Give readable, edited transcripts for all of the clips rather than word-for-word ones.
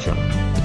oración.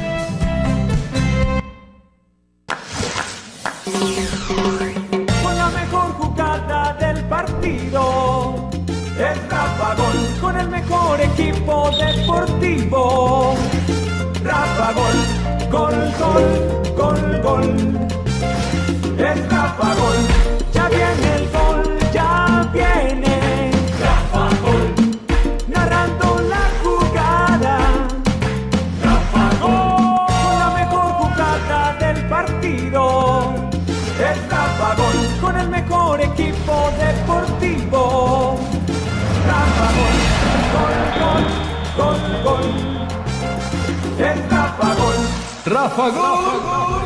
Con la mejor jugada del partido, el Rafa Gol, con el mejor equipo deportivo. Rafa Gol, gol, gol, gol, gol. El Rafa Gol, ya viene el gol, ya viene. Rafa Gol, narrando la jugada. Rafa Gol, con la mejor jugada del partido. El Rafa Gol, con el mejor equipo deportivo. Rafa Gol, gol, gol, gol, gol. El Rafa Gol. Rafa Gol.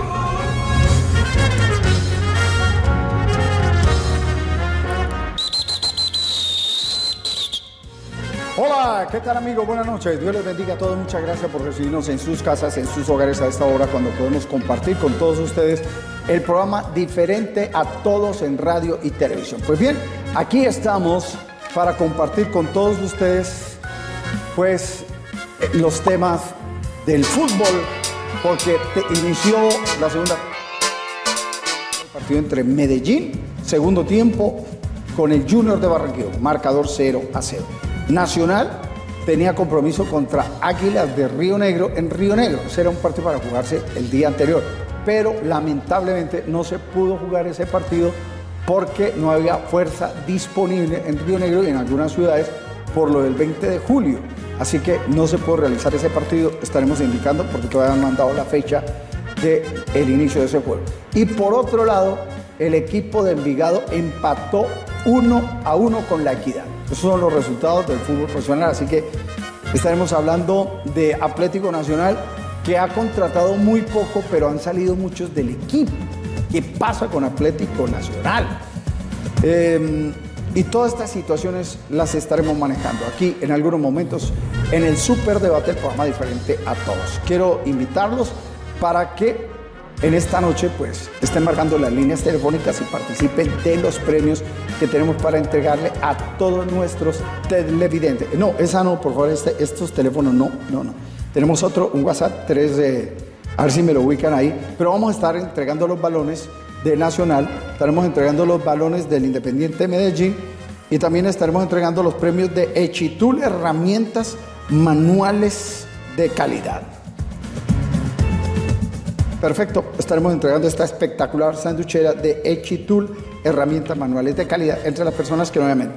Hola, ¿qué tal amigos? Buenas noches. Dios les bendiga a todos. Muchas gracias por recibirnos en sus casas, en sus hogares a esta hora cuando podemos compartir con todos ustedes el programa diferente a todos en radio y televisión. Pues bien, aquí estamos para compartir con todos ustedes pues los temas del fútbol, porque inició la segunda partido entre Medellín, segundo tiempo, con el Junior de Barranquilla, marcador 0-0. Nacional tenía compromiso contra Águilas de Río Negro en Río Negro. Ese era un partido para jugarse el día anterior, pero lamentablemente no se pudo jugar ese partido porque no había fuerza disponible en Río Negro y en algunas ciudades por lo del 20 de julio. Así que no se pudo realizar ese partido. Estaremos indicando porque todavía han mandado la fecha del inicio de ese juego. Y por otro lado, el equipo de Envigado empató 1-1 con La Equidad. Esos son los resultados del fútbol profesional, así que estaremos hablando de Atlético Nacional, que ha contratado muy poco, pero han salido muchos del equipo. ¿Qué pasa con Atlético Nacional? Y todas estas situaciones las estaremos manejando aquí en algunos momentos en el Super Debate, el programa diferente a todos. Quiero invitarlos para que en esta noche pues estén marcando las líneas telefónicas y participen de los premios que tenemos para entregarle a todos nuestros televidentes. No, esa no, por favor, estos teléfonos no. Tenemos otro, un WhatsApp, a ver si me lo ubican ahí, pero vamos a estar entregando los balones de Nacional, estaremos entregando los balones del Independiente Medellín y también estaremos entregando los premios de Echitul, herramientas manuales de calidad. Perfecto, estaremos entregando esta espectacular sanduchera de Echitul, herramientas manuales de calidad, entre las personas que nos llamen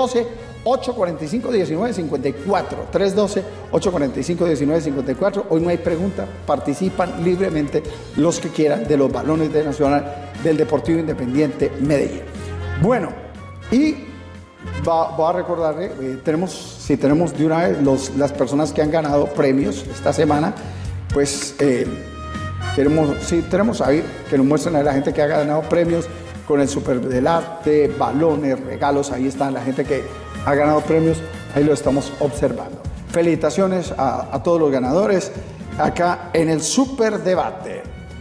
312-845-1954, 312-845-1954. Hoy no hay pregunta, participan libremente los que quieran de los balones de Nacional del Deportivo Independiente Medellín. Bueno, y voy a recordarle, tenemos de una vez las personas que han ganado premios esta semana, pues tenemos ahí que nos muestren a la gente que ha ganado premios con el Super del Arte, balones, regalos. Ahí está la gente que ha ganado premios, ahí lo estamos observando. Felicitaciones a todos los ganadores acá en el Super Debate.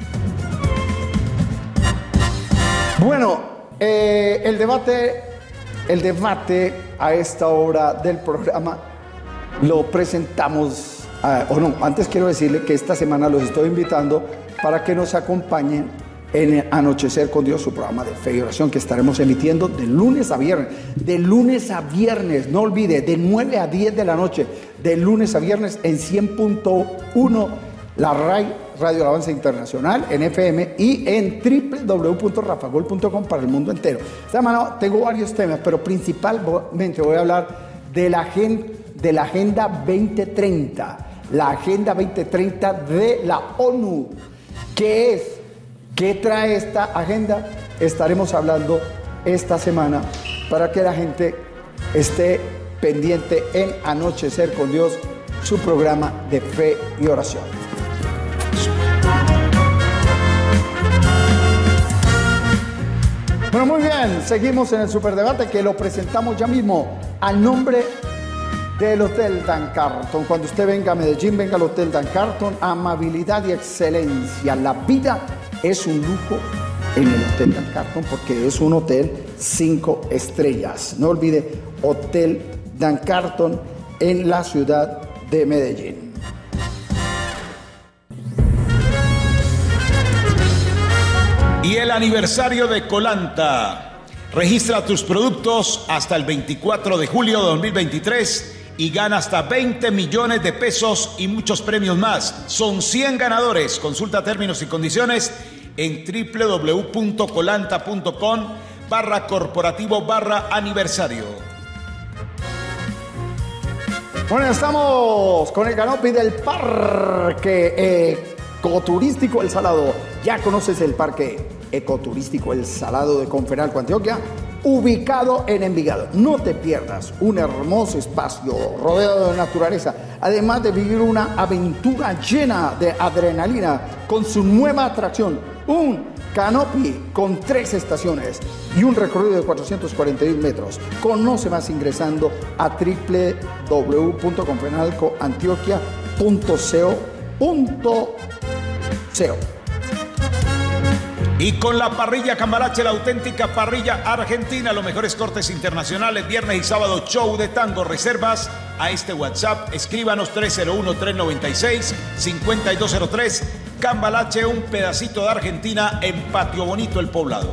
Bueno, el debate a esta hora del programa lo presentamos, antes quiero decirle que esta semana los estoy invitando para que nos acompañen en Anochecer con Dios, su programa de fe y oración que estaremos emitiendo de lunes a viernes, no olvide, de 9 a 10 de la noche, de lunes a viernes en 100.1, la RAI, Radio Alabanza Internacional, en FM y en www.rafagol.com para el mundo entero. Esta semana tengo varios temas, pero principalmente voy a hablar de la Agenda 2030, la Agenda 2030 de la ONU. ¿Qué trae esta agenda? Estaremos hablando esta semana para que la gente esté pendiente en Anochecer con Dios, su programa de fe y oración. Bueno, muy bien, seguimos en el Superdebate que lo presentamos ya mismo a nombre del Hotel Dan Carton. Cuando usted venga a Medellín, venga al Hotel Dan Carton. Amabilidad y excelencia. La vida es un lujo en el Hotel Dan Carton porque es un hotel 5 estrellas. No olvide, Hotel Dan Carton en la ciudad de Medellín. Y el aniversario de Colanta. Registra tus productos hasta el 24 de julio de 2023 y gana hasta 20 millones de pesos y muchos premios más. Son 100 ganadores. Consulta términos y condiciones en www.colanta.com/corporativo/aniversario. Bueno, estamos con el canopy del Parque Ecoturístico El Salado. Ya conoces el Parque Ecoturístico El Salado de Conferalco, Antioquia, ubicado en Envigado. No te pierdas un hermoso espacio rodeado de naturaleza, además de vivir una aventura llena de adrenalina con su nueva atracción, un canopy con 3 estaciones y un recorrido de 441 metros. Conoce más ingresando a www.confenalcoantioquia.co.co. Y con la parrilla Cambalache, la auténtica parrilla argentina, los mejores cortes internacionales, viernes y sábado, show de tango. Reservas a este WhatsApp, escríbanos 301-396-5203. Cambalache, un pedacito de Argentina en Patio Bonito, El Poblado.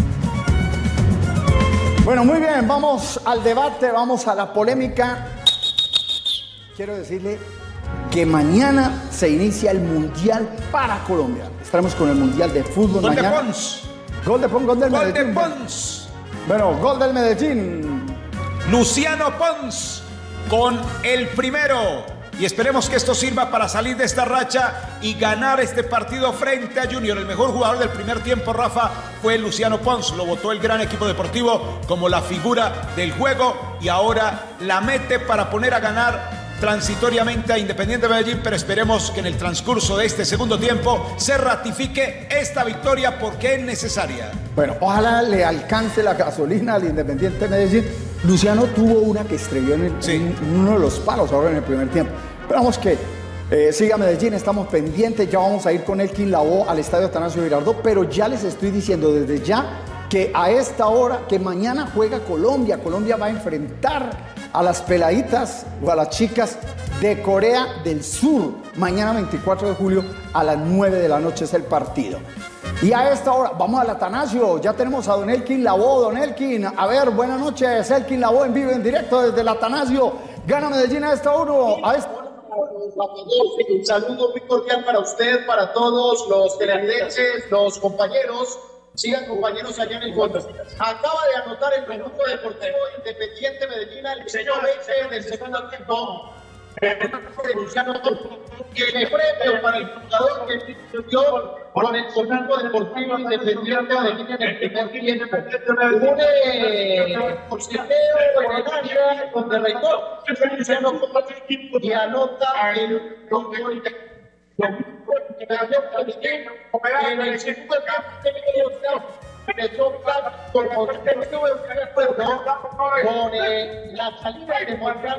Bueno, muy bien, vamos al debate, vamos a la polémica. Quiero decirle que mañana se inicia el Mundial para Colombia. Estaremos con el Mundial de Fútbol Gol mañana. de Pons. Gol de Pons, gol del Gol Medellín. de Pons. Bueno, gol del Medellín. Luciano Pons con el primero. Y esperemos que esto sirva para salir de esta racha y ganar este partido frente a Junior. El mejor jugador del primer tiempo, Rafa, fue Luciano Pons. Lo votó el gran equipo deportivo como la figura del juego y ahora la mete para poner a ganar transitoriamente a Independiente Medellín, pero esperemos que en el transcurso de este segundo tiempo se ratifique esta victoria porque es necesaria. Bueno, ojalá le alcance la gasolina al Independiente Medellín. Luciano tuvo una que estrelló en uno de los palos ahora en el primer tiempo. Esperamos que siga Medellín, estamos pendientes, ya vamos a ir con Elkin Lavoe al estadio Atanasio Girardot, pero ya les estoy diciendo desde ya que a esta hora, que mañana juega Colombia. Colombia va a enfrentar a las peladitas o a las chicas de Corea del Sur. Mañana 24 de julio a las 9 de la noche es el partido. Y a esta hora, vamos al Atanasio, ya tenemos a don Elkin Lavoe. Don Elkin, a ver, buenas noches, Elkin Lavoe en vivo, en directo desde el Atanasio. Gana Medellín a esta hora. Un saludo muy cordial para usted, para todos los televidentes, los compañeros. Sigan, compañeros, allá en el gol. Acaba de anotar el conjunto deportivo Independiente Medellín al minuto 20 del segundo tiempo. Luciano, que el premio para el jugador que dio con el conjunto deportivo Independiente Medellín en el primer tiempo. Un porcenteo en el área donde reitó Luciano y anota el gol. En el segundo con la salida de Morgan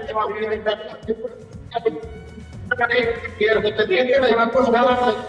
que el Independiente me va a costar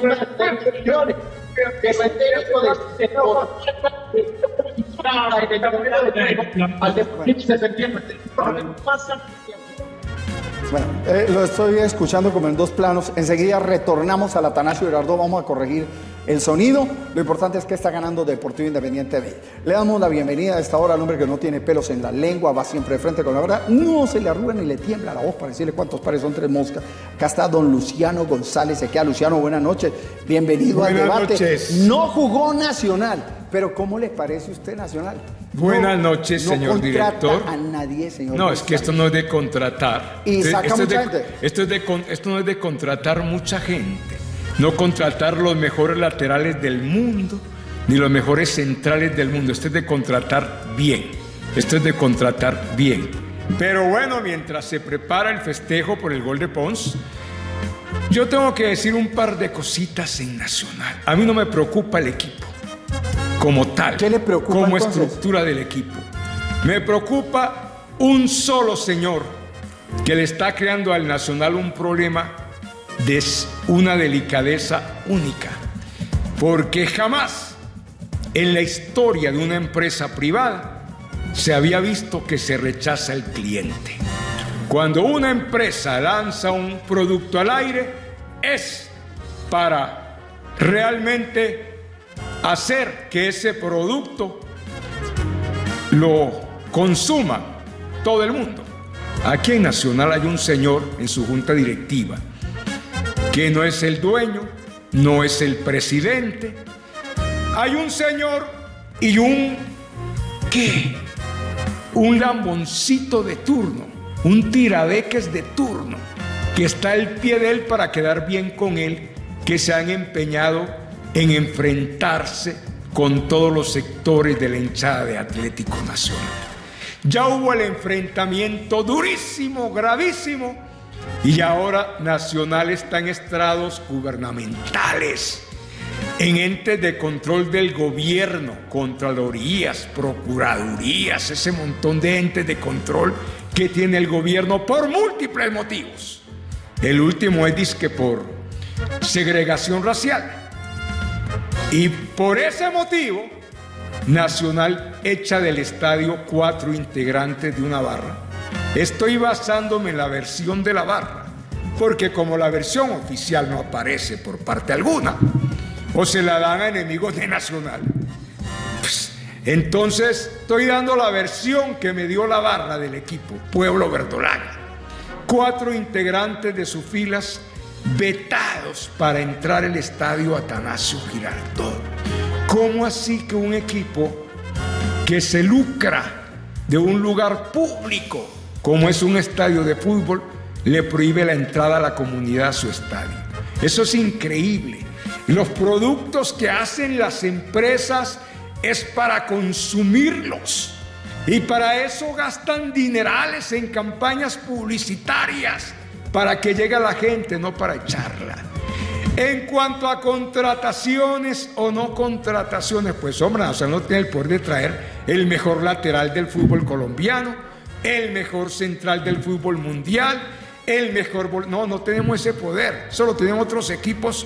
Bueno, lo estoy escuchando como en dos planos. Enseguida retornamos al Atanasio Girardot, vamos a corregir el sonido. Lo importante es que está ganando Deportivo Independiente B. Le damos la bienvenida a esta hora al hombre que no tiene pelos en la lengua, va siempre de frente con la verdad, no se le arruga ni le tiembla la voz para decirle cuántos pares son 3 moscas. Acá está don Luciano González. Se queda Luciano, buenas noches, bienvenido al debate. Noches. No jugó Nacional, pero ¿cómo le parece usted Nacional? Buenas noches, señor director. A nadie, señor. No, es que esto no es de contratar. Y saca mucha gente. Esto no es de contratar mucha gente. No contratar los mejores laterales del mundo, ni los mejores centrales del mundo. Esto es de contratar bien. Esto es de contratar bien. Pero bueno, mientras se prepara el festejo por el gol de Pons, yo tengo que decir un par de cositas en Nacional. A mí no me preocupa el equipo como tal. ¿Qué le preocupa como entonces? Estructura del equipo. Me preocupa un solo señor que le está creando al Nacional un problema de una delicadeza única, porque jamás en la historia de una empresa privada se había visto que se rechaza el cliente. Cuando una empresa lanza un producto al aire es para realmente hacer que ese producto lo consuma todo el mundo. Aquí en Nacional hay un señor en su junta directiva que no es el dueño, no es el presidente. Hay un señor y un lamboncito de turno, un tirabeques de turno, que está al pie de él para quedar bien con él, que se han empeñado en enfrentarse con todos los sectores de la hinchada de Atlético Nacional. Ya hubo el enfrentamiento durísimo, gravísimo, y ahora Nacional está en estrados gubernamentales, en entes de control del gobierno, contralorías, procuradurías, ese montón de entes de control que tiene el gobierno por múltiples motivos. El último es dizque por segregación racial. Y por ese motivo, Nacional echa del estadio 4 integrantes de una barra. Estoy basándome en la versión de la barra, porque como la versión oficial no aparece por parte alguna, o se la dan a enemigos de Nacional, pues, entonces estoy dando la versión que me dio la barra del equipo, Pueblo Verdolaga. 4 integrantes de sus filas vetados para entrar al estadio Atanasio Girardot. ¿Cómo así que un equipo que se lucra de un lugar público, como es un estadio de fútbol, le prohíbe la entrada a la comunidad a su estadio? Eso es increíble. Los productos que hacen las empresas es para consumirlos, y para eso gastan dinerales en campañas publicitarias para que llegue a la gente, no para echarla. En cuanto a contrataciones o no contrataciones, pues hombre, Nacional no tiene el poder de traer el mejor lateral del fútbol colombiano, el mejor central del fútbol mundial, el mejor... No tenemos ese poder, solo tenemos otros equipos,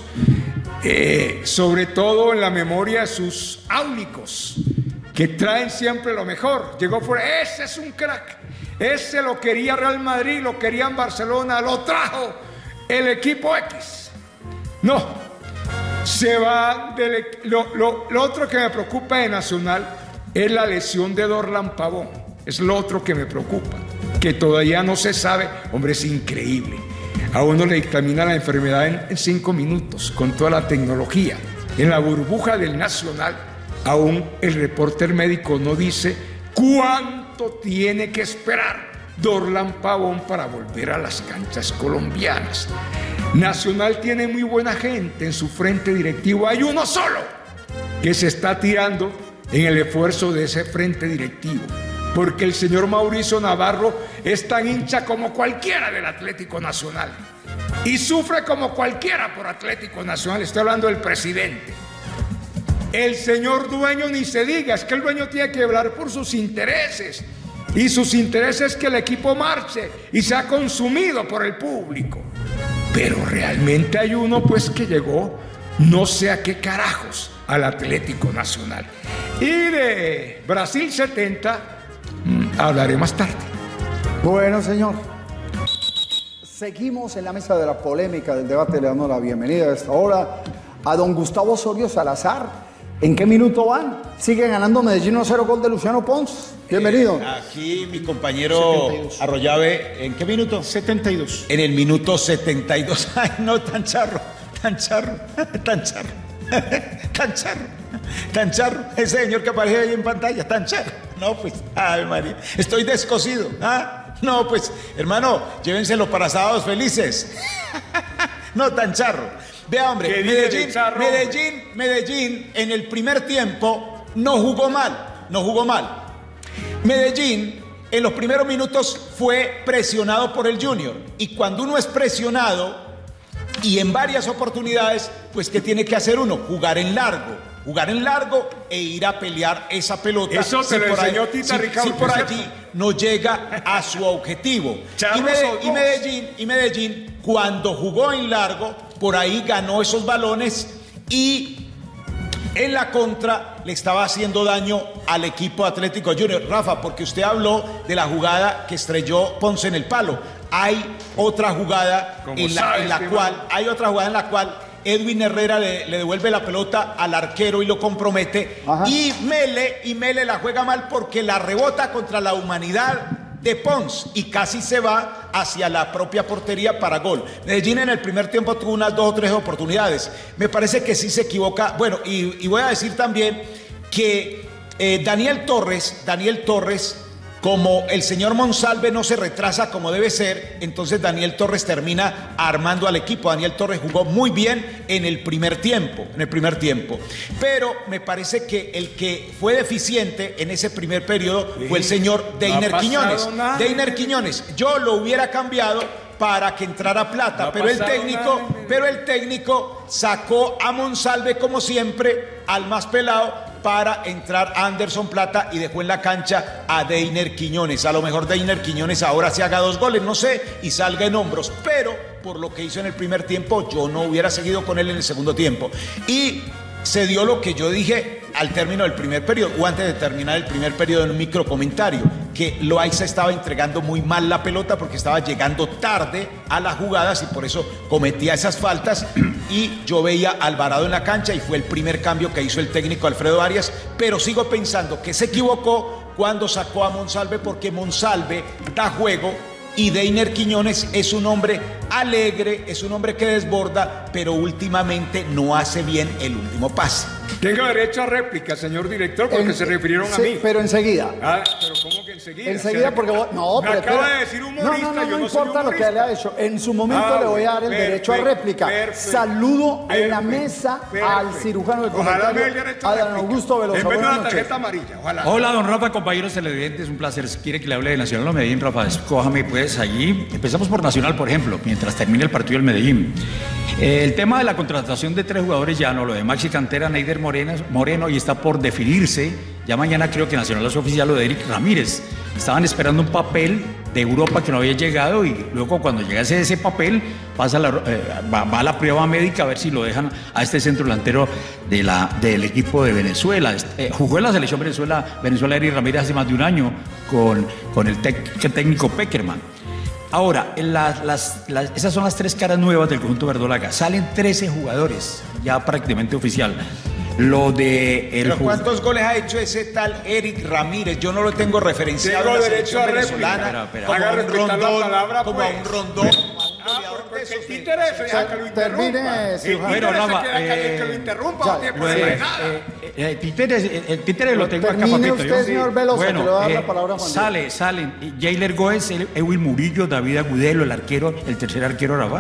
sobre todo en la memoria de sus áulicos, que traen siempre lo mejor. Llegó por ese es un crack, ese lo quería Real Madrid, lo querían Barcelona, lo trajo el equipo X. No, se va lo otro que me preocupa de Nacional es la lesión de Dorlan Pavón. Es lo otro que me preocupa, que todavía no se sabe. Hombre, es increíble. A uno le dictamina la enfermedad en 5 minutos con toda la tecnología. En la burbuja del Nacional, aún el reporter médico no dice cuánto tiene que esperar Dorlan Pavón para volver a las canchas colombianas. Nacional tiene muy buena gente en su frente directivo. Hay uno solo que se está tirando en el esfuerzo de ese frente directivo, porque el señor Mauricio Navarro es tan hincha como cualquiera del Atlético Nacional y sufre como cualquiera por Atlético Nacional. Estoy hablando del presidente. El señor dueño ni se diga, es que el dueño tiene que hablar por sus intereses, y sus intereses es que el equipo marche y sea consumido por el público. Pero realmente hay uno pues que llegó no sé a qué carajos al Atlético Nacional. Y de Brasil 70 hablaré más tarde. Bueno, señor, seguimos en la mesa de la polémica del debate. Le damos la bienvenida a esta hora a don Gustavo Osorio Salazar. ¿En qué minuto van? Sigue ganando Medellín 1-0, gol de Luciano Pons. Bienvenido. Aquí mi compañero 72. Arroyave, ¿en qué minuto? 72. En el minuto 72. Ay, no, tan charro. Ese señor que aparece ahí en pantalla, tan charro. No, pues, ay, María, estoy descosido. ¿Ah? No, pues, hermano, llévenselo para sábados felices. No, tan charro. Vea, hombre, Medellín en el primer tiempo no jugó mal. Medellín en los primeros minutos fue presionado por el Junior, y cuando uno es presionado y en varias oportunidades, pues ¿qué tiene que hacer uno? Jugar en largo e ir a pelear esa pelota. Eso se lo enseñó Tita Ricardo. Si por allí no llega a su objetivo. Y Medellín, cuando jugó en largo, por ahí ganó esos balones, y en la contra le estaba haciendo daño al equipo Atlético Junior. Rafa, porque usted habló de la jugada que estrelló Ponce en el palo. Hay otra jugada en la cual Edwin Herrera le devuelve la pelota al arquero y lo compromete. Ajá. Y Mele la juega mal porque la rebota contra la humanidad de Pons y casi se va hacia la propia portería para gol. Medellín en el primer tiempo tuvo unas 2 o 3 oportunidades. Me parece que sí se equivoca. Bueno, y voy a decir también que Daniel Torres, como el señor Monsalve no se retrasa como debe ser, entonces Daniel Torres termina armando al equipo. Daniel Torres jugó muy bien en el primer tiempo, pero me parece que el que fue deficiente en ese primer periodo fue el señor Deiner Quiñones. Deiner Quiñones, yo lo hubiera cambiado para que entrara Plata, pero el técnico sacó a Monsalve como siempre, al más pelado, para entrar Anderson Plata y dejó en la cancha a Deiner Quiñones. A lo mejor Deiner Quiñones ahora se haga 2 goles, no sé, y salga en hombros, pero por lo que hizo en el primer tiempo, yo no hubiera seguido con él en el segundo tiempo. Y se dio lo que yo dije al término del primer periodo, o antes de terminar el primer periodo, en un micro comentario, que Loaiza estaba entregando muy mal la pelota porque estaba llegando tarde a las jugadas y por eso cometía esas faltas, y yo veía a Alvarado en la cancha y fue el primer cambio que hizo el técnico Alfredo Arias, pero sigo pensando que se equivocó cuando sacó a Monsalve, porque Monsalve da juego y Deiner Quiñones es un hombre alegre, es un hombre que desborda, pero últimamente no hace bien el último pase. Tengo derecho a réplica, señor director, porque se refirieron a mí. Pero enseguida. Ah, pero ¿cómo que enseguida? Enseguida, porque vos, no, me pero acaba de decir humorista, no importa lo que le ha hecho. En su momento le voy a dar el derecho a réplica. Saludo en la mesa al cirujano de comentario, a don Augusto Veloso. En vez de una tarjeta amarilla, ojalá. Hola, don Rafa, compañeros televidentes, es un placer. Si quiere que le hable de Nacional o Medellín, Rafa, escójame pues allí. Empezamos por Nacional, por ejemplo, mientras termine el partido del Medellín. El tema de la contratación de 3 jugadores ya no, lo de Maxi Cantera, Neider Moreno, y está por definirse. Ya mañana creo que Nacional es oficial lo de Eric Ramírez. Estaban esperando un papel de Europa que no había llegado y luego cuando llegase ese papel va a la prueba médica a ver si lo dejan a este centro delantero del equipo de Venezuela. Jugó en la selección Venezuela Eric Ramírez hace más de un año con el técnico Peckerman. Ahora, esas son las 3 caras nuevas del conjunto verdolaga. Salen 13 jugadores, ya prácticamente oficial. ¿Pero cuántos goles ha hecho ese tal Eric Ramírez? Yo no lo tengo referenciado. Tengo en la derecho a venezolana, como a un Rondón. El títere deja que lo termine, bueno, Rafa, que lo interrumpa. El títere lo tengo acá, termine papito. Usted, señor Veloso, que le va a dar la palabra a Juan salen Jailer Goes, Ewil Murillo, David Agudelo, el tercer arquero, Rafa.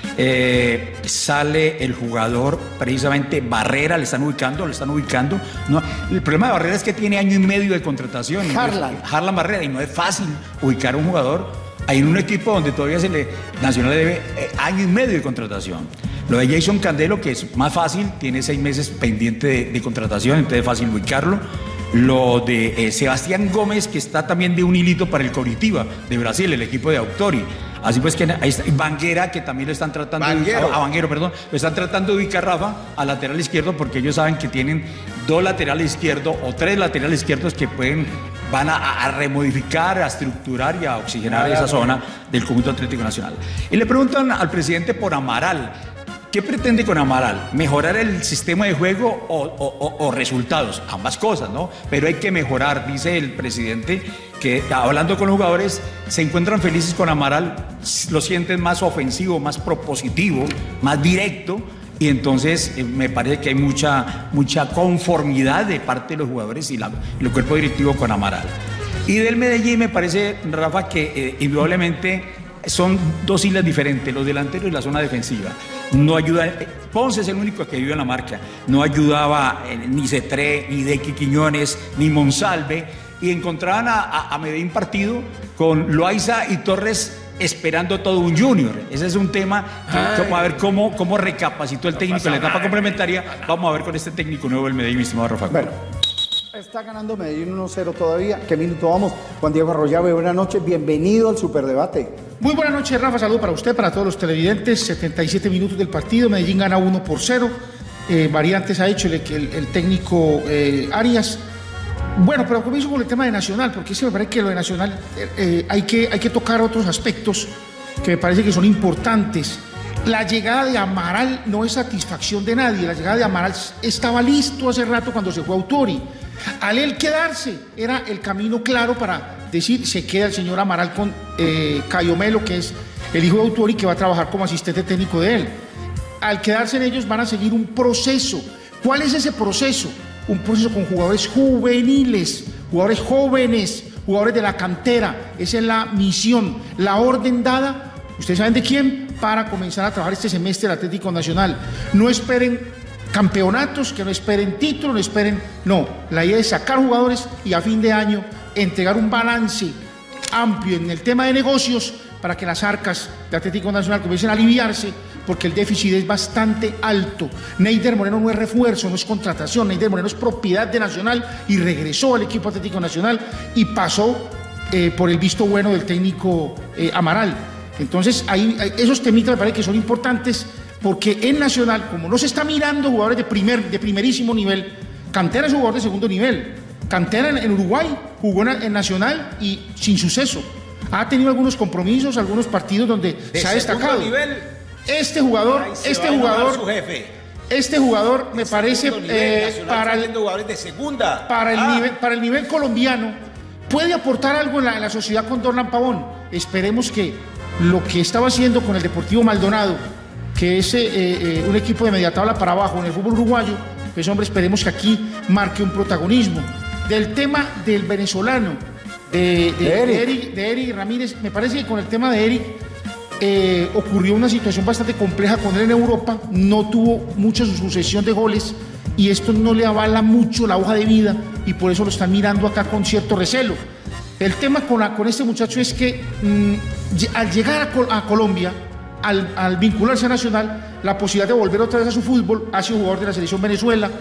Sale el jugador precisamente Barrera, lo están ubicando. No, el problema de Barrera es que tiene año y medio de contratación. Harlan Barrera, y no es fácil ubicar a un jugador. Hay en un equipo donde todavía Nacional debe año y medio de contratación. Lo de Jason Candelo, que es más fácil, tiene 6 meses pendiente de contratación, entonces es fácil ubicarlo. Lo de Sebastián Gómez, que está también de un hilito para el Coritiba de Brasil, el equipo de Autori. Así pues que ahí está Banguera, que también lo están tratando lo están tratando de ubicar, Rafa, al lateral izquierdo, porque ellos saben que tienen 2 laterales izquierdos o 3 laterales izquierdos que van a remodificar, a estructurar y a oxigenar esa zona del conjunto Atlético Nacional. Y le preguntan al presidente por Amaral. ¿Qué pretende con Amaral? ¿Mejorar el sistema de juego o resultados? Ambas cosas, ¿no? Pero hay que mejorar, dice el presidente, que hablando con los jugadores, se encuentran felices con Amaral, lo sienten más ofensivo, más propositivo, más directo, y entonces me parece que hay mucha conformidad de parte de los jugadores y el cuerpo directivo con Amaral. Y del Medellín me parece, Rafa, que indudablemente son 2 islas diferentes, los delanteros y la zona defensiva. No ayuda, Ponce es el único que ayuda en la marca. No ayudaba ni Cetré, ni Dequi Quiñones, ni Monsalve, y encontraban a Medellín partido con Loaiza y Torres esperando todo un junior. Ese es un tema que vamos a ver cómo recapacitó el técnico en la etapa complementaria. Vamos a ver con este técnico nuevo del Medellín, mi estimado Rafa. Bueno, está ganando Medellín 1-0 todavía. ¿Qué minuto vamos? Juan Diego Arroyave, buenas noches, bienvenido al Superdebate. Muy buenas noches, Rafa, saludo para usted, para todos los televidentes. 77 minutos del partido, Medellín gana 1-0. Variantes ha hecho el técnico Arias. Bueno, pero comienzo con el tema de Nacional, porque sí me parece que lo de Nacional hay que tocar otros aspectos que me parece que son importantes. La llegada de Amaral no es satisfacción de nadie. La llegada de Amaral estaba listo hace rato cuando se fue Autori. Al él quedarse era el camino claro para decir, se queda el señor Amaral con Caio Melo, que es el hijo de Autori, que va a trabajar como asistente técnico de él. Al quedarse en ellos van a seguir un proceso. ¿Cuál es ese proceso? Un proceso con jugadores juveniles, jugadores jóvenes, jugadores de la cantera. Esa es la misión, la orden dada. ¿Ustedes saben de quién? Para comenzar a trabajar este semestre el Atlético Nacional. No esperen campeonatos, que no esperen títulos, no esperen... No, la idea es sacar jugadores y a fin de año entregar un balance amplio en el tema de negocios para que las arcas de Atlético Nacional comiencen a aliviarse, porque el déficit es bastante alto. Neider Moreno no es refuerzo, no es contratación. Neider Moreno es propiedad de Nacional y regresó al equipo Atlético Nacional y pasó por el visto bueno del técnico Amaral. Entonces, esos temitas me parece que son importantes, porque en Nacional, como no se está mirando jugadores de primerísimo nivel, Cantera es un jugador de segundo nivel. Cantera en Uruguay jugó en Nacional y sin suceso. Ha tenido algunos compromisos, algunos partidos donde se ha destacado. Este jugador me parece para el nivel colombiano puede aportar algo en la sociedad con Dorlan Pavón. Esperemos que lo que estaba haciendo con el Deportivo Maldonado, que es un equipo de media tabla para abajo en el fútbol uruguayo, pues hombre, esperemos que aquí marque un protagonismo. Del tema del venezolano, de Eric Ramírez, me parece que con el tema de Eric ocurrió una situación bastante compleja con él en Europa, no tuvo mucha sucesión de goles y esto no le avala mucho la hoja de vida y por eso lo están mirando acá con cierto recelo. El tema con este muchacho es que al llegar a Colombia, al vincularse a Nacional, la posibilidad de volver otra vez a su fútbol, ha sido jugador de la selección Venezuela,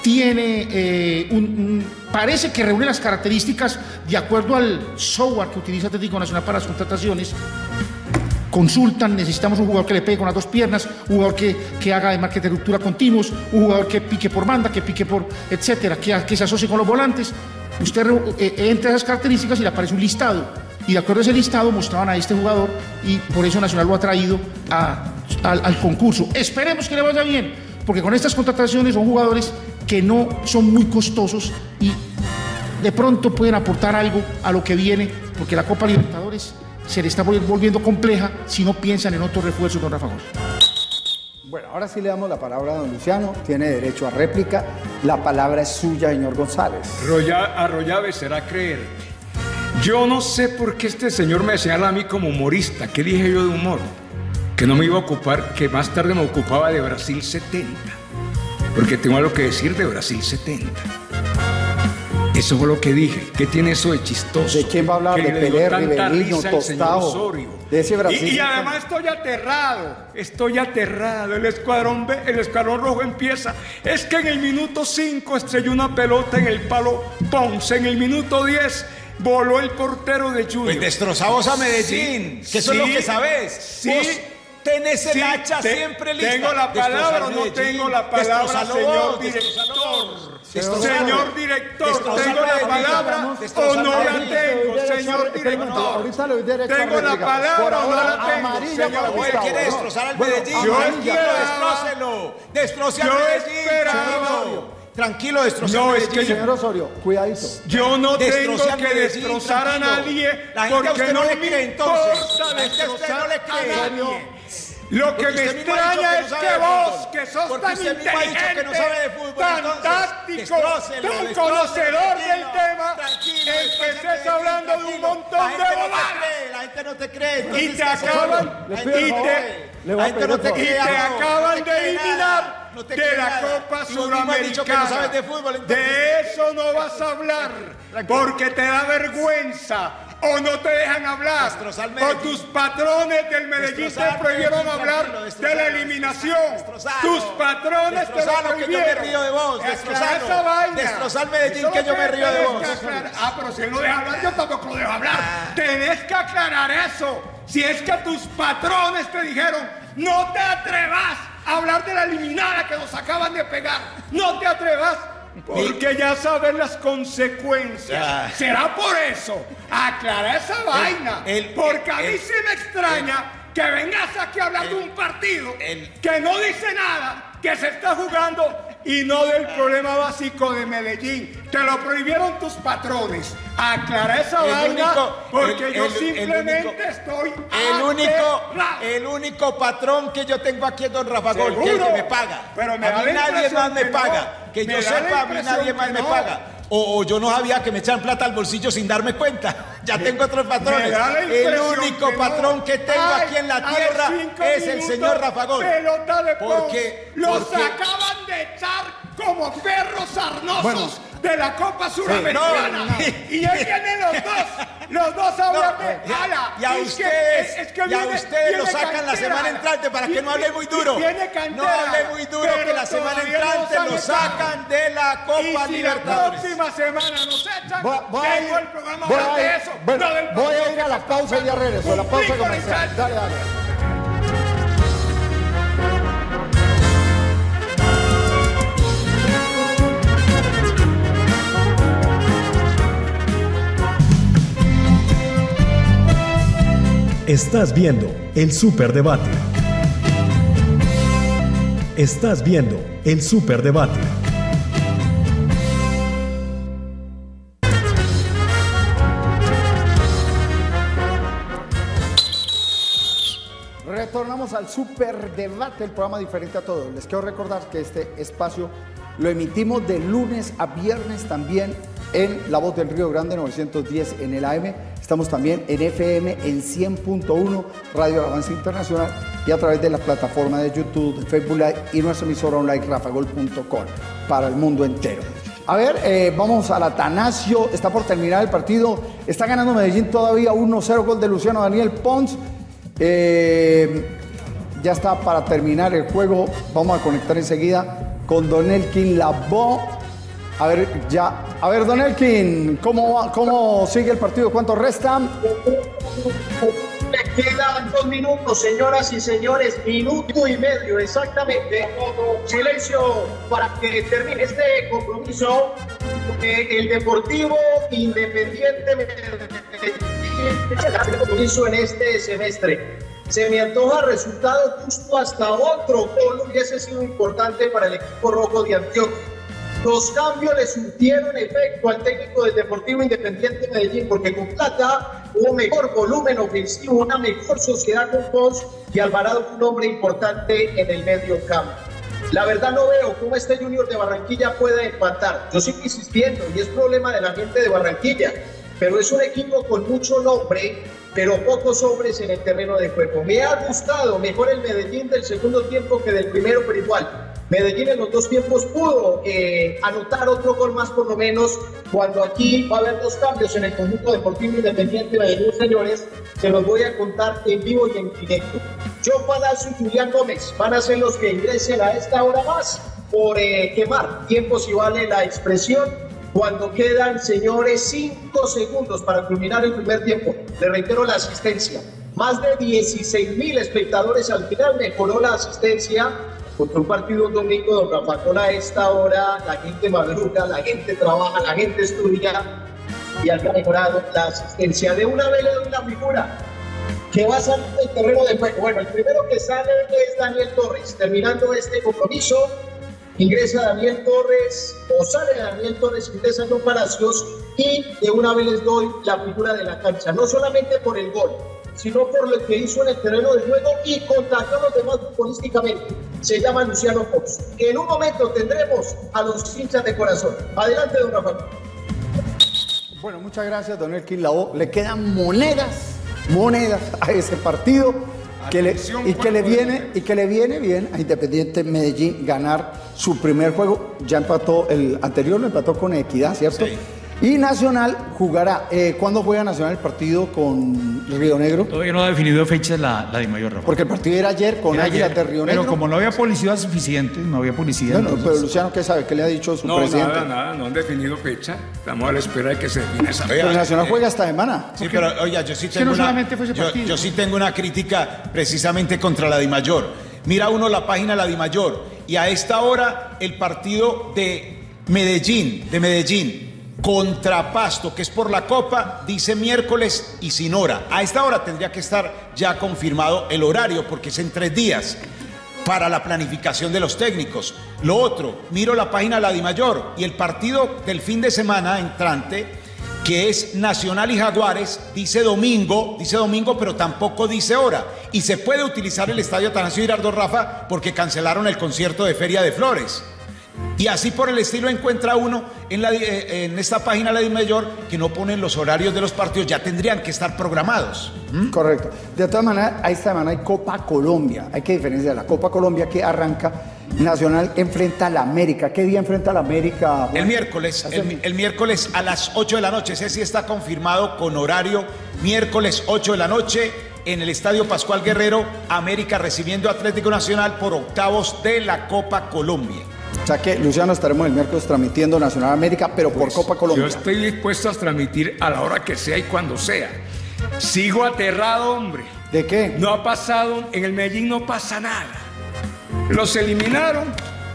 tiene parece que reúne las características de acuerdo al software que utiliza Atlético Nacional para las contrataciones. Consultan, necesitamos un jugador que le pegue con las dos piernas, un jugador que haga de marque de ruptura continuos, un jugador que pique por banda, que pique por etcétera, que se asocie con los volantes. Usted entra a esas características y le aparece un listado. Y de acuerdo a ese listado mostraban a este jugador y por eso Nacional lo ha traído al concurso. Esperemos que le vaya bien, porque con estas contrataciones son jugadores que no son muy costosos y de pronto pueden aportar algo a lo que viene, porque la Copa Libertadores se le está volviendo compleja si no piensan en otro refuerzo, don Rafa Gómez. Bueno, ahora sí le damos la palabra a don Luciano, tiene derecho a réplica, la palabra es suya, señor González. Arroyave será creerte. Yo no sé por qué este señor me señala a mí como humorista. ¿Qué dije yo de humor? Que no me iba a ocupar, que más tarde me ocupaba de Brasil 70. Porque tengo algo que decir de Brasil 70. Eso fue lo que dije. ¿Qué tiene eso de chistoso? ¿De quién va a hablar? Que de Pelé, Rivelino, Tostado, de ese Brasil. Y además estoy aterrado. El escuadrón rojo empieza. Es que en el minuto 5 estrelló una pelota en el palo Ponce. En el minuto 10 voló el portero de Junior. Pues destrozamos a Medellín, que eso es lo que sabes. Sí. Vos tenés el hacha siempre lista. ¿Tengo la palabra o no tengo la palabra, señor director? Señor director, ¿tengo la palabra o no la tengo, señor director? Ahorita le doy derecho a réplica. ¿Tengo la palabra o no la tengo, señor director? ¿Quiere destrozar al Medellín? Destroce al Medellín. Tranquilo, destrozar al Medellín. Señor Osorio, cuidadito. Yo no tengo que destrozar a nadie porque no me importa destrozar a nadie. Lo que me extraña es que vos, que sos tan inteligente, tan táctico, tan conocedor del tema, empecés hablando de un montón de bobadas. La gente no te cree. Y te acaban de eliminar de la Copa Suramericana. De eso no vas a hablar, porque te da vergüenza. O no te dejan hablar, o tus patrones del Medellín te prohibieron hablar de la eliminación. Tus patrones te lo prohibieron. Que yo me río de vos, destrozar Medellín, que yo me río de vos. Pero si él no deja hablar, yo tampoco lo dejo hablar. Tenés que aclarar eso. Si es que tus patrones te dijeron, no te atrevas a hablar de la eliminada que nos acaban de pegar. No te atrevas. Porque ya sabes las consecuencias. Será por eso. Aclara esa vaina. Porque a mí sí me extraña que vengas aquí a hablar de un partido que no dice nada, que se está jugando y no del problema básico de Medellín. Te lo prohibieron tus patrones. Aclara esa vaina porque yo simplemente estoy el único patrón que yo tengo aquí es don Rafa Gol, que es el que me paga. Pero a mí nadie más me paga. Que yo sepa, a mí nadie más me paga. O yo no sabía que me echan plata al bolsillo sin darme cuenta. Ya tengo otros patrones. El único patrón que tengo aquí en la tierra es el señor Rafa Gol. Porque los acaban de echar como perros sarnosos de la Copa Suramericana. Y ahí vienen los dos a hablar de ala. Y a ustedes lo sacan la semana entrante para que no hable muy duro. No hable muy duro, que la semana entrante lo sacan de la Copa Libertadores. La próxima semana nos echan. Tengo el programa de eso. Voy a ir a la pausa y ya regreso. La pausa comercial. Dale. Estás viendo el Superdebate. Estás viendo el Superdebate. Retornamos al Superdebate, el programa diferente a todos. Les quiero recordar que este espacio lo emitimos de lunes a viernes también en La Voz del Río Grande 910 en el AM. Estamos también en FM en 100.1 Radio Avance Internacional y a través de la plataforma de YouTube, de Facebook Live y nuestra emisora online rafagol.com para el mundo entero. A ver, vamos al Atanasio. Está por terminar el partido. Está ganando Medellín todavía 1-0, gol de Luciano Daniel Pons. Ya está para terminar el juego. Vamos a conectar enseguida con Don Elkin Lavoe. A ver, Don Elkin, ¿cómo sigue el partido? ¿Cuánto restan? Le quedan 2 minutos, señoras y señores, minuto y medio exactamente. Silencio para que termine este compromiso. El Deportivo Independiente el compromiso en este semestre. Se me antoja resultado justo hasta otro gol hubiese sido importante para el equipo rojo de Antioquia. Los cambios le surtieron efecto al técnico del Deportivo Independiente Medellín, porque con plata hubo mejor volumen ofensivo, una mejor sociedad con Pons y Alvarado fue un hombre importante en el medio campo. La verdad no veo cómo este Junior de Barranquilla puede empatar. Yo sigo insistiendo y es problema de la gente de Barranquilla, pero es un equipo con mucho nombre, pero pocos hombres en el terreno de juego. Me ha gustado mejor el Medellín del segundo tiempo que del primero, pero igual. Medellín en los 2 tiempos pudo anotar otro gol más por lo menos, cuando aquí va a haber 2 cambios en el conjunto Deportivo Independiente Medellín, señores, se los voy a contar en vivo y en directo. Joe Palacio y Julián Gómez van a ser los que ingresen a esta hora más por quemar tiempo, si vale la expresión, cuando quedan, señores, 5 segundos para culminar el primer tiempo. Le reitero la asistencia. Más de 16,000 espectadores al final, mejoró la asistencia. Contra un partido un domingo, don Rafa Gol, a esta hora la gente madruga, la gente trabaja, la gente estudia y ha mejorado la asistencia. De una vez le doy la figura que va a salir del terreno de juego. Bueno, el primero que sale es Daniel Torres. Terminando este compromiso, ingresa Daniel Torres, o sale Daniel Torres, ingresa John Palacios, y de una vez les doy la figura de la cancha, no solamente por el gol, sino por lo que hizo en el terreno de juego y contactó a los demás futbolísticamente. Se llama Luciano Pons. En un momento tendremos a los hinchas de corazón. Adelante, don Rafael. Bueno, muchas gracias, don Elkin Lavoe. Le quedan monedas a ese partido que le viene bien a Independiente Medellín ganar su primer juego. Ya empató el anterior, lo empató con Equidad, ¿cierto? Sí. Y Nacional jugará. ¿Cuándo juega Nacional el partido con Río Negro? Todavía no ha definido fechas la DIMAYOR, Rafa. Porque el partido era ayer con Águilas de Río Negro. Pero como no había policía suficiente, no había policía. Bueno, entonces... pero Luciano, ¿qué sabe? ¿Qué le ha dicho su presidente? Nada, no han definido fecha. Estamos a la espera de que se define esa fecha. Pero Nacional juega esta semana. Sí, pero oiga, yo sí tengo una crítica precisamente contra la DIMAYOR. Mira uno la página de la DIMAYOR y a esta hora el partido de Medellín, contra Pasto, que es por la Copa, dice miércoles y sin hora. A esta hora tendría que estar ya confirmado el horario, porque es en 3 días para la planificación de los técnicos. Lo otro, miro la página de la Dimayor y el partido del fin de semana entrante, que es Nacional y Jaguares, dice domingo, pero tampoco dice hora. Y se puede utilizar el estadio Atanasio Girardot, Rafa, porque cancelaron el concierto de Feria de Flores. Y así por el estilo encuentra uno en esta página La Dimayor que no ponen los horarios de los partidos, ya tendrían que estar programados. Correcto. De todas maneras, esta semana hay Copa Colombia. Hay que diferenciar la Copa Colombia que arranca. Nacional enfrenta a la América. ¿Qué día enfrenta a la América, Juan? El miércoles, el miércoles a las 8 de la noche. Ese sí está confirmado con horario. Miércoles 8 de la noche en el Estadio Pascual Guerrero. América recibiendo a Atlético Nacional por octavos de la Copa Colombia. O sea que, Luciano, estaremos el miércoles transmitiendo Nacional América, pero por Copa Colombia. Yo estoy dispuesto a transmitir a la hora que sea y cuando sea. Sigo aterrado, hombre. ¿De qué? No ha pasado, en el Medellín no pasa nada. Los eliminaron.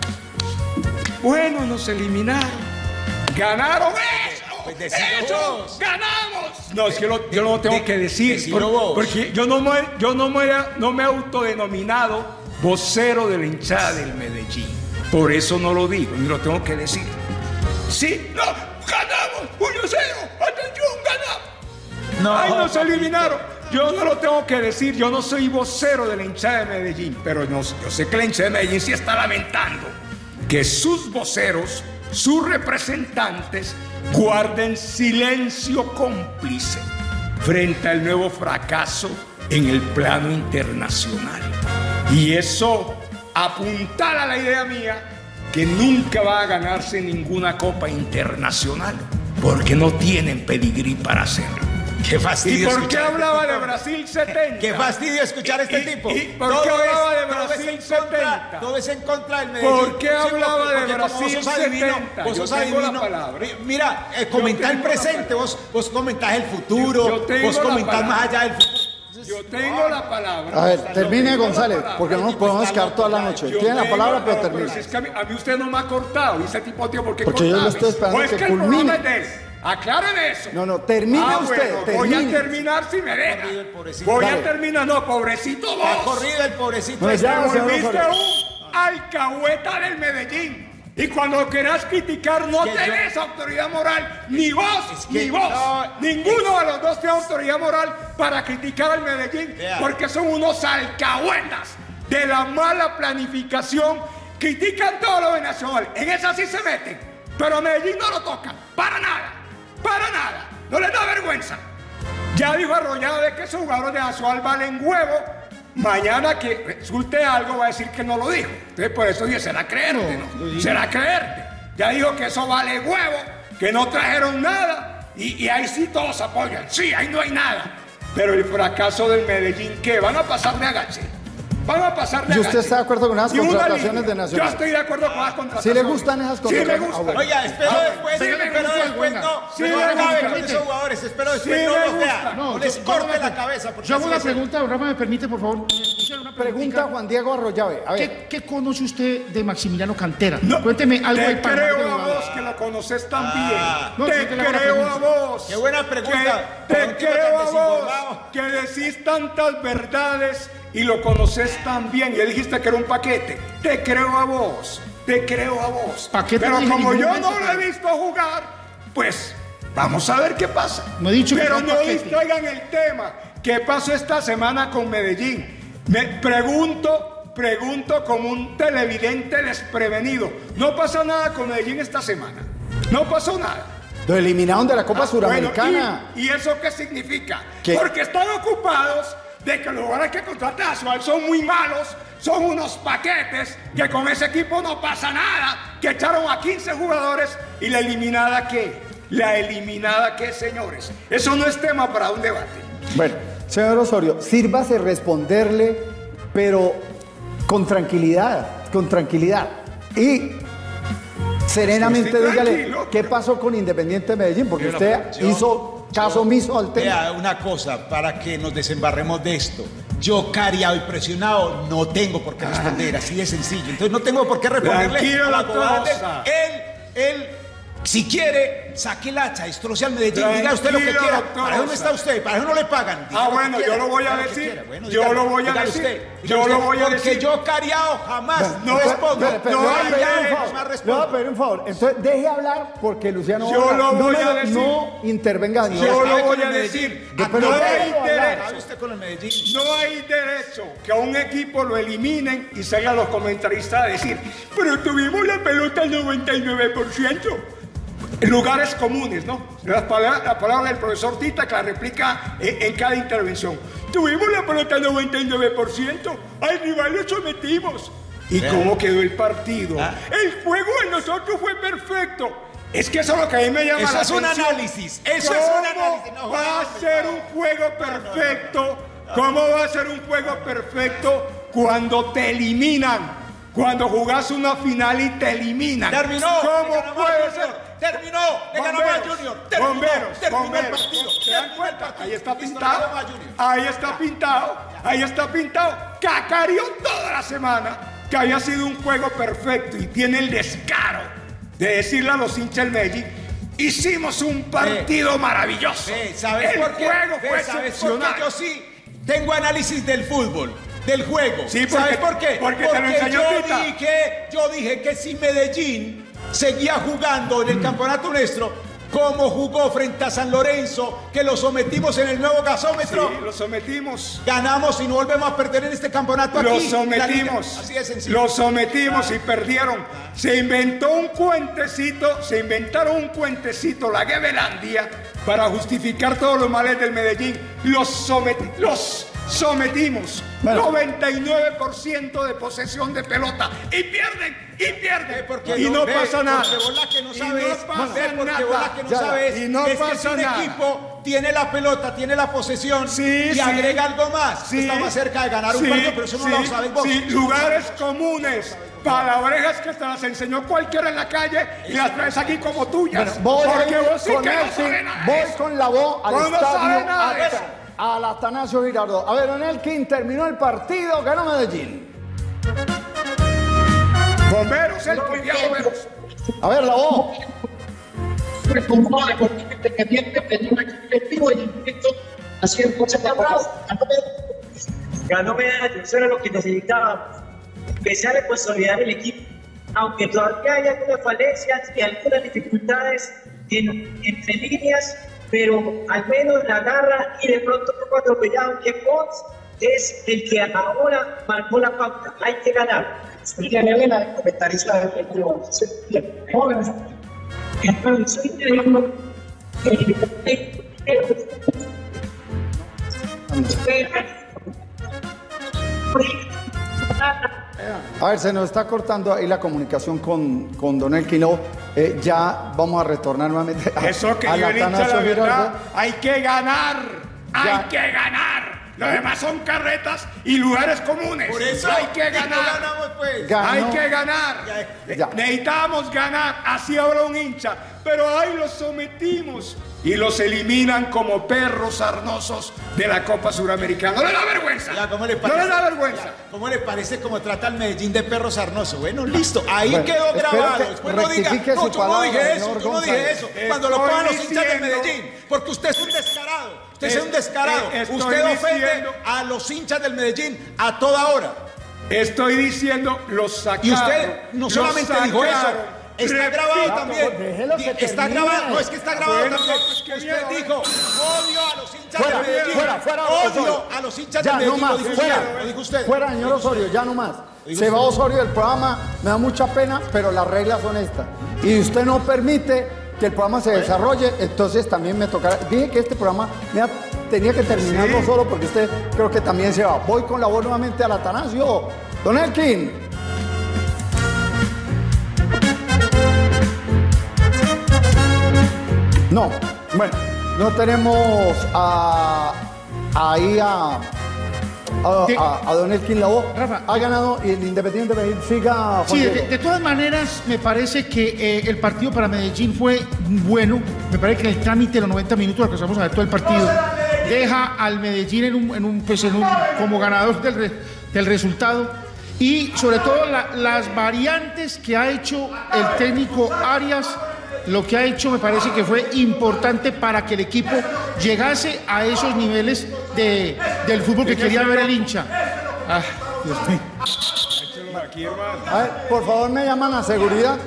Bueno, nos eliminaron. Ganaron. Pues ¡Eso! ¡Ganamos! No, es que yo no lo tengo que decir. Porque yo no me he autodenominado vocero de la hinchada del Medellín. Por eso no lo digo, ni lo tengo que decir. Sí, no, ganamos, 1-0, atención, ganamos. No, ay, nos eliminaron. Yo no lo tengo que decir, yo no soy vocero de la hinchada de Medellín, pero yo sé que la hinchada de Medellín sí está lamentando que sus voceros, sus representantes, guarden silencio cómplice frente al nuevo fracaso en el plano internacional. Y eso apuntala la idea mía que nunca va a ganarse ninguna copa internacional porque no tienen pedigrí para hacerlo. Qué fastidio. ¿Y por qué hablaba de Brasil 70? Qué fastidio escuchar a este tipo. ¿Y por qué hablaba de Brasil 70? Todo es en contra del Medellín. ¿Por qué hablaba de Brasil 70? Vos sos adivino. Mira, comentá el presente, vos comentás el futuro, vos comentás más allá del futuro. Yo tengo la palabra. A ver, termine, González, porque no nos podemos quedar toda la noche. Tiene la palabra, pero termine. Es que a mí usted no me ha cortado. Y ese tipo, tío, ¿por qué porque yo lo estoy esperando que culmine. Aclaren eso. No, termine usted. Bueno, termine. voy a terminar si me deja. Voy a terminar. No, pobrecito vos. Ha corrido el pobrecito. No, ya, te volviste un alcahueta del Medellín. Y cuando quieras criticar no tenés autoridad moral, ni vos, ni vos. Ninguno de los dos tiene autoridad moral para criticar al Medellín, porque son unos alcahuetas de la mala planificación. Critican todo lo de Nacional, en esa sí se meten, pero a Medellín no lo tocan, para nada, no les da vergüenza. Ya dijo Arroyado de que esos jugadores de Nacional valen huevo. Mañana que resulte algo va a decir que no lo dijo. Entonces por eso dije, será creerte, ¿no? Será creerte. Ya dijo que eso vale huevo, que no trajeron nada. Y ahí sí todos apoyan. Sí, ahí no hay nada. Pero el fracaso del Medellín, ¿qué? Van a pasar de agache. Van a pasar de agache. ¿Y usted está de acuerdo con las contrataciones de Nacional? Yo estoy de acuerdo con las contrataciones. ¿Sí le gustan esas contrataciones? Sí me gustan. Oiga, espero después no acabe con esos jugadores. Espero después no los vea. No les corte la cabeza. Yo hago una pregunta, Rafa, ¿me permite, por favor? Pregunta Juan Diego Arroyave. A ver. ¿Qué conoce usted de Maximiliano Cantera? Cuénteme algo del Palmar. Te creo a vos que lo conoces también. Te creo a vos. Qué buena pregunta. Te creo a vos que decís tantas verdades y lo conoces tan bien. Ya dijiste que era un paquete. Te creo a vos. Pero como yo no lo he visto jugar, pues vamos a ver qué pasa. No he dicho pero que no distraigan el tema. ¿Qué pasó esta semana con Medellín? Me pregunto como un televidente desprevenido. No pasó nada con Medellín esta semana. No pasó nada. Lo eliminaron de la Copa Suramericana. ¿Y eso qué significa? ¿Qué? Porque están ocupados de que los jugadores que contrata Nacional son muy malos, son unos paquetes, que con ese equipo no pasa nada, que echaron a 15 jugadores y la eliminada ¿qué? La eliminada ¿qué, señores? Eso no es tema para un debate. Bueno, señor Osorio, sírvase responderle, pero con tranquilidad. Y serenamente dígale qué pasó con Independiente Medellín, porque usted hizo caso omiso al tema. Vea, una cosa, para que nos desembarremos de esto. Yo, cariado y presionado, no tengo por qué responder, así de sencillo. Entonces no tengo por qué responderle. Tranquilo, a la cosa. Él Si quiere, saque el hacha, destroce al Medellín, diga usted lo que quiera. ¿Para eso no está usted? ¿Para eso no le pagan? Ah, bueno, yo lo voy a decir. Yo lo voy a decir. Yo lo voy a decir. Porque yo, Cariao, jamás no respondo. Le voy a pedir un favor. Entonces, deje hablar porque Luciano yo lo voy a decir. No intervenga. Yo lo voy a decir. No hay derecho que a un equipo lo eliminen y salgan los comentaristas a decir, pero tuvimos la pelota al 99%. Lugares comunes, ¿no? La palabra del profesor Tita que la replica en cada intervención. Tuvimos la pelota al 99%, al rival lo sometimos. ¿Y cómo quedó el partido? El juego de nosotros fue perfecto. Es que eso es lo que a mí me llama la atención. Eso es un análisis. Eso es un análisis. ¿Cómo va a ser un juego perfecto? ¿Cómo va a ser un juego perfecto cuando te eliminan? Cuando jugás una final y te eliminan. Terminó. ¿Cómo puede ser? Terminó. Le ganó a Junior. Terminó el partido. ¿Se dan cuenta? Ahí está pintado. Ahí está pintado. Ahí está pintado. Cacareó toda la semana que había sido un juego perfecto y tiene el descaro de decirle a los hinchas del Medellín: hicimos un partido maravilloso. ¿Sabes por qué? El juego fue excepcional. Yo sí tengo análisis del fútbol. Del juego. Sí, ¿sabes por qué? Porque te lo enseñó yo dije que si Medellín seguía jugando en el campeonato nuestro como jugó frente a San Lorenzo, que lo sometimos en el nuevo gasómetro. Sí, lo sometimos. Ganamos y no volvemos a perder en este campeonato aquí. Lo sometimos. Así de sencillo. Lo sometimos y perdieron. Se inventaron un cuentecito, la Gebelandia, para justificar todos los males del Medellín. Los sometimos. Bueno. 99% de posesión de pelota. Y pierden. Y no pasa nada. Porque vos la que no sabes. Y no pasa nada. Un equipo tiene la pelota, tiene la posesión y agrega algo más. Está más cerca de ganar un partido, pero eso no lo sabes vos. Sí, lugares comunes. Palabrejas que te las enseñó cualquiera en la calle y las traes aquí como tuyas. Bueno, porque vos sí que no sabes nada. Voy con la voz al estadio. No al Atanasio Girardot. A ver, Don Elkin, terminó el partido, ganó Medellín. Bomberos, el Bomberos. A ver, la voz. Ganó Medellín, eso era lo que necesitábamos. Empezar a consolidar el equipo, aunque todavía hay algunas falencias y algunas dificultades entre líneas, pero al menos la garra y de pronto un poco atropellado que Pons es el que ahora marcó la pauta. Hay que ganar. Explícale la comentarista del A ver, se nos está cortando ahí la comunicación con Don Elkin. Ya vamos a retornar nuevamente Eso que yo he dicho la verdad, hay que ganar. Hay que ganar. Lo demás son carretas y lugares comunes. Por eso hay que ganar. Ganamos, pues. Hay que ganar. Necesitamos ganar. Así habla un hincha. Pero ahí los sometimos y los eliminan como perros sarnosos de la Copa Suramericana. ¿No le da vergüenza? ¿Cómo le parece? ¿No le da vergüenza? ¿Cómo le parece cómo trata el Medellín de perro sarnoso? Bueno, listo. Ahí quedó grabado. Después no diga, no, yo no dije eso, yo no dije eso. Cuando lo pongan los hinchas de Medellín. Porque usted es un descarado. Usted es un descarado. Usted ofende a los hinchas del Medellín a toda hora. Estoy diciendo, los sacaron. Y usted no solamente dijo eso. Está grabado también. Está grabado. No, es que está grabado también. Usted dijo, odio a los hinchas de Medellín. Fuera, odio a los hinchas de Medellín. No más, lo dijo usted. Fuera, señor Osorio, ya no más. Se va Osorio del programa, me da mucha pena, pero las reglas son estas. Y usted no permite que el programa se desarrolle, entonces también me tocará. Dije que este programa tenía que terminarlo solo porque usted creo que también se va. Voy con la voz nuevamente al Atanasio. Don Elkin. No, bueno, no tenemos ahí a Don Elkin Lavoe. Rafa, ha ganado y el Independiente Medellín siga. Sí, de todas maneras, me parece que el partido para Medellín fue bueno. Me parece que en el trámite de los 90 minutos, alcanzamos a ver todo el partido, deja al Medellín como ganador del resultado. Y sobre todo las variantes que ha hecho el técnico Arias lo que ha hecho me parece que fue importante para que el equipo llegase a esos niveles del fútbol que quería ver el hincha. Ah, Dios mío. A ver, por favor, me llaman a seguridad.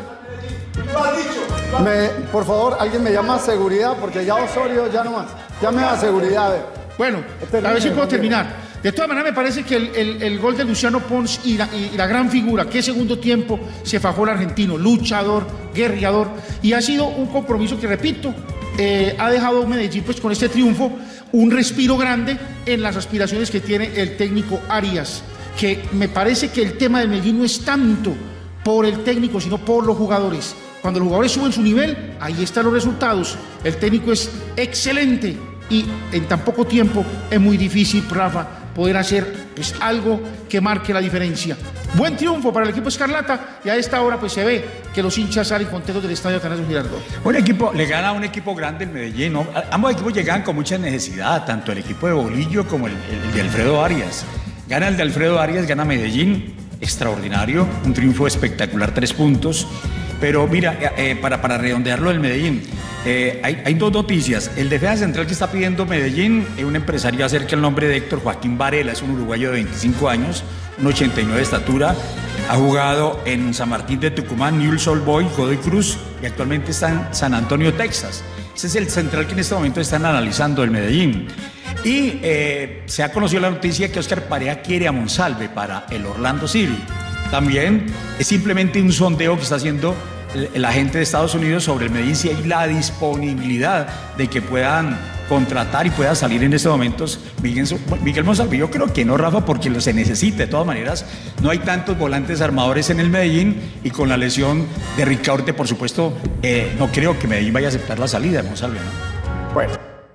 Por favor, alguien me llama a seguridad porque ya Osorio ya no más. Llame a seguridad. A ver. Bueno, a ver si puedo terminar. De todas maneras, me parece que el gol de Luciano Pons y la gran figura, que segundo tiempo se fajó el argentino, luchador, guerreador, y ha sido un compromiso que, repito, ha dejado a Medellín pues, con este triunfo un respiro grande en las aspiraciones que tiene el técnico Arias, que me parece que el tema de Medellín no es tanto por el técnico, sino por los jugadores. Cuando los jugadores suben su nivel, ahí están los resultados. El técnico es excelente y en tan poco tiempo es muy difícil, Rafa, poder hacer pues, algo que marque la diferencia. Buen triunfo para el equipo Escarlata y a esta hora pues se ve que los hinchas salen contentos del estadio Atanasio Girardot. Un equipo, le gana a un equipo grande el Medellín, ¿no? Ambos equipos llegan con mucha necesidad, tanto el equipo de Bolillo como el de Alfredo Arias. Gana el de Alfredo Arias, gana Medellín, extraordinario, un triunfo espectacular, 3 puntos. Pero mira, para redondearlo del Medellín, hay 2 noticias. El defensa central que está pidiendo Medellín es un empresario acerca del nombre de Héctor Joaquín Varela, es un uruguayo de 25 años, un 89 de estatura, ha jugado en San Martín de Tucumán, Newell's Old Boys, Godoy Cruz y actualmente está en San Antonio, Texas. Ese es el central que en este momento están analizando el Medellín. Y se ha conocido la noticia que Oscar Pareja quiere a Monsalve para el Orlando City. También es simplemente un sondeo que está haciendo la gente de Estados Unidos sobre el Medellín, si hay la disponibilidad de que puedan contratar y pueda salir en estos momentos Miguel Monsalve. Yo creo que no, Rafa, porque se necesita. De todas maneras, no hay tantos volantes armadores en el Medellín y con la lesión de Ricaurte, por supuesto, no creo que Medellín vaya a aceptar la salida de Monsalve, ¿no? Bueno.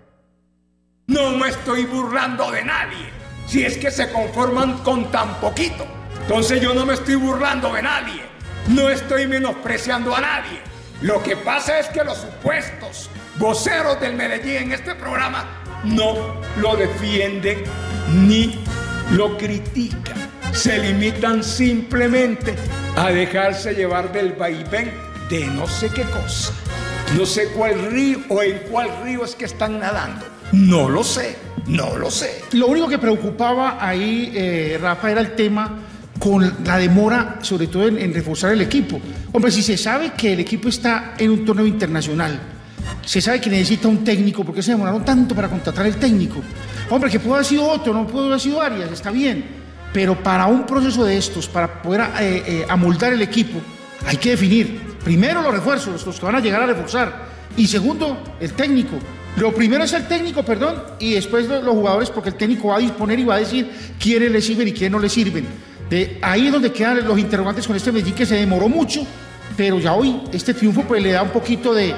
No me estoy burlando de nadie, si es que se conforman con tan poquito. Entonces yo no me estoy burlando de nadie, no estoy menospreciando a nadie. Lo que pasa es que los supuestos voceros del Medellín en este programa no lo defienden ni lo critican. Se limitan simplemente a dejarse llevar del vaivén de no sé qué cosa. No sé cuál río o en cuál río es que están nadando. No lo sé, no lo sé. Lo único que preocupaba ahí, Rafa, era el tema con la demora, sobre todo en reforzar el equipo. Hombre, si se sabe que el equipo está en un torneo internacional, se sabe que necesita un técnico, ¿por qué se demoraron tanto para contratar el técnico? Hombre, que pudo haber sido otro, no pudo haber sido Arias, está bien, pero para un proceso de estos, para poder amoldar el equipo, hay que definir primero los refuerzos, los que van a llegar a reforzar, y segundo, el técnico. Lo primero es el técnico, perdón, y después los jugadores, porque el técnico va a disponer y va a decir quiénes le sirven y quiénes no le sirven. Ahí es donde quedan los interrogantes con este Medellín, que se demoró mucho, pero ya hoy este triunfo pues le da un poquito de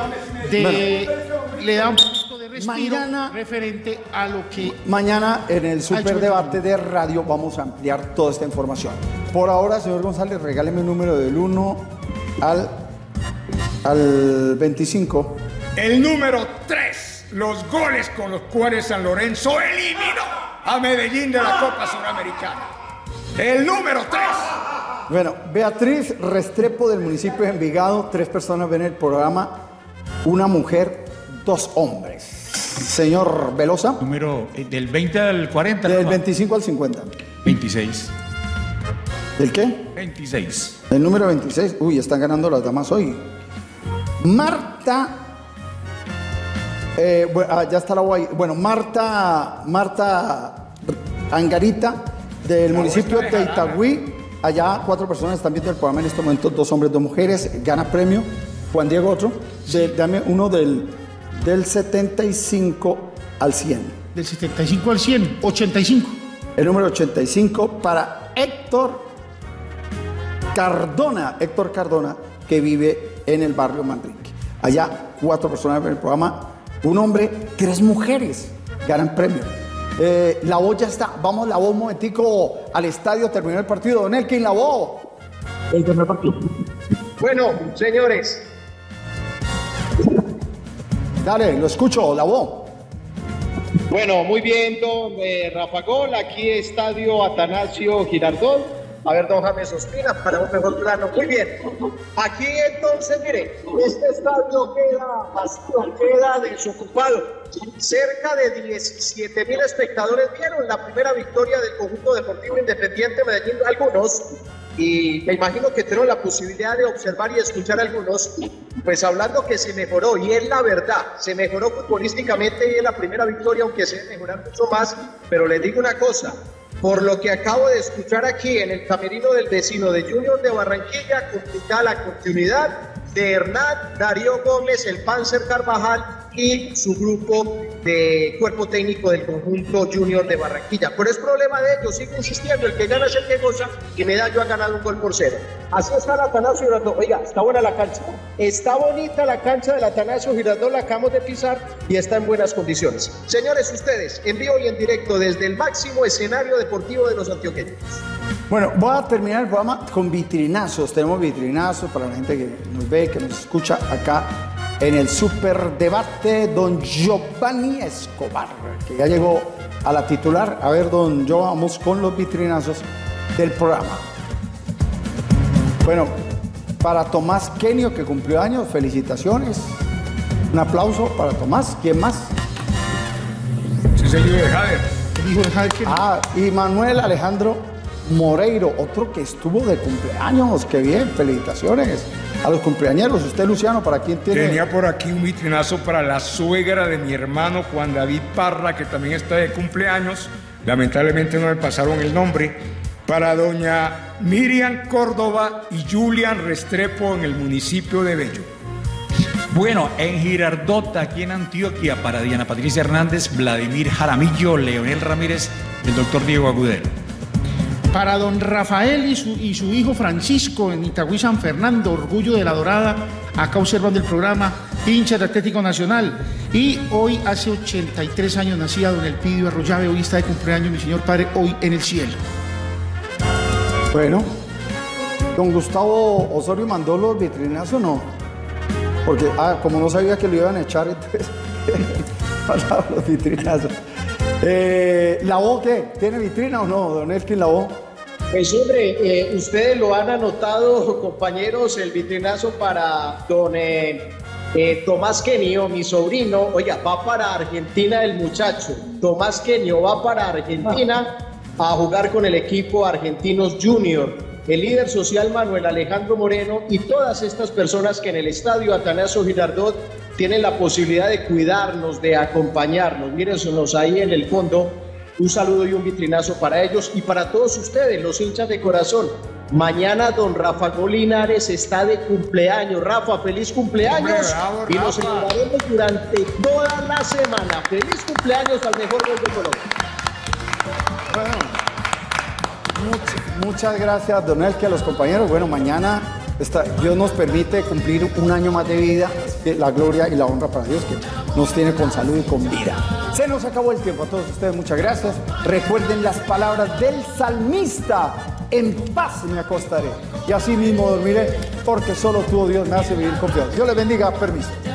respiro mañana, referente a lo que... Mañana en el superdebate de radio vamos a ampliar toda esta información. Por ahora, señor González, regáleme un número del 1 al 25. El número 3. Los goles con los cuales San Lorenzo eliminó a Medellín de la Copa Suramericana. El número 3. Bueno, Beatriz Restrepo del municipio de Envigado. 3 personas ven el programa. Una mujer, 2 hombres. Señor Velosa. Número del 20 al 40. Del 25 al 50. 26. ¿Del qué? 26. El número 26. Uy, están ganando las damas hoy. Marta... ya está la guay. Bueno, Marta Angarita del municipio de Itagüí. Allá 4 personas están viendo el programa en este momento, 2 hombres, 2 mujeres. Gana premio. Juan Diego otro. Dame uno del 75 al 100. Del 75 al 100, 85. El número 85 para Héctor Cardona, que vive en el barrio Manrique. Allá 4 personas ven el programa. Un hombre, 3 mujeres ganan premio. La voz ya está. Vamos, la voz un momentico al estadio. Terminó el partido. Don Elkin, la voz. El partido. Bueno, señores. Dale, lo escucho, la voz. Bueno, muy bien, don Rafa Gol. Aquí estadio Atanasio Girardot. A ver, don James Ospina, para un mejor plano. Muy bien. Aquí entonces, mire, este estadio queda vacío, queda desocupado. Cerca de 17.000 espectadores vieron la primera victoria del conjunto deportivo Independiente Medellín. Algunos, y me imagino que tuvieron la posibilidad de observar y escuchar a algunos, pues hablando que se mejoró, y es la verdad, se mejoró futbolísticamente y es la primera victoria, aunque se debe mejorar mucho más. Pero les digo una cosa, por lo que acabo de escuchar aquí en el camerino del vecino de Junior de Barranquilla, complicada la continuidad de Hernán Darío Gómez, el Panzer Carvajal y su grupo de cuerpo técnico del conjunto Junior de Barranquilla. Pero es problema de ellos, sigo insistiendo, el que gana es el que goza, y Medallo ha ganado 1-0. Así está el Atanasio Girardot. Oiga, está buena la cancha, está bonita la cancha del Atanasio Girardot, la acabamos de pisar y está en buenas condiciones. Señores, ustedes, en vivo y en directo desde el máximo escenario deportivo de los antioqueños. Bueno, voy a terminar el programa con vitrinazos. Tenemos vitrinazos para la gente que nos ve, que nos escucha acá en el Superdebate. Don Giovanni Escobar, que ya llegó a la titular. A ver, don Joe, vamos con los vitrinazos del programa. Bueno, para Tomás Kenio, que cumplió años, felicitaciones. Un aplauso para Tomás. ¿Quién más? Sí, es el hijo de Jader. El hijo de Jader Kenio. Y Manuel Alejandro Moreiro, otro que estuvo de cumpleaños. Qué bien, felicitaciones a los cumpleañeros. Usted, Luciano, ¿para quién tiene? Tenía por aquí un vitrinazo para la suegra de mi hermano Juan David Parra, que también está de cumpleaños. Lamentablemente no me pasaron el nombre. Para doña Miriam Córdoba y Julian Restrepo en el municipio de Bello. Bueno, en Girardota, aquí en Antioquia, para Diana Patricia Hernández, Vladimir Jaramillo, Leonel Ramírez, el doctor Diego Agudelo. Para don Rafael y su hijo Francisco en Itagüí San Fernando, orgullo de la Dorada, acá observando el programa, hincha de Atlético Nacional. Y hoy hace 83 años nacía don Elpidio Arroyave, hoy está de cumpleaños mi señor padre, hoy en el cielo. Bueno, don Gustavo Osorio mandó los vitrinazos, ¿no? Porque, como no sabía que lo iban a echar, entonces mandaba los vitrinazos. ¿La O qué? ¿Tiene vitrina o no, don Elkin, la O? Pues hombre, ustedes lo han anotado, compañeros, el vitrinazo para don Tomás Kenio, mi sobrino. Oiga, va para Argentina el muchacho. Tomás Kenio va para Argentina a jugar con el equipo Argentinos Junior. El líder social Manuel Alejandro Moreno y todas estas personas que en el estadio Atanasio Girardot tienen la posibilidad de cuidarnos, de acompañarnos. Mírensenos ahí en el fondo. Un saludo y un vitrinazo para ellos y para todos ustedes, los hinchas de corazón. Mañana don Rafa Linares está de cumpleaños. Rafa, feliz cumpleaños. Bravo, y lo celebraremos durante toda la semana. Feliz cumpleaños al mejor gol de Colombia. Bueno, muchas gracias, don Elke, a los compañeros. Bueno, mañana Dios nos permite cumplir un año más de vida. La gloria y la honra para Dios, que nos tiene con salud y con vida. Se nos acabó el tiempo. A todos ustedes, muchas gracias. Recuerden las palabras del salmista: en paz me acostaré y así mismo dormiré, porque solo tú, oh Dios, me hace vivir confiado. Dios les bendiga. Permiso.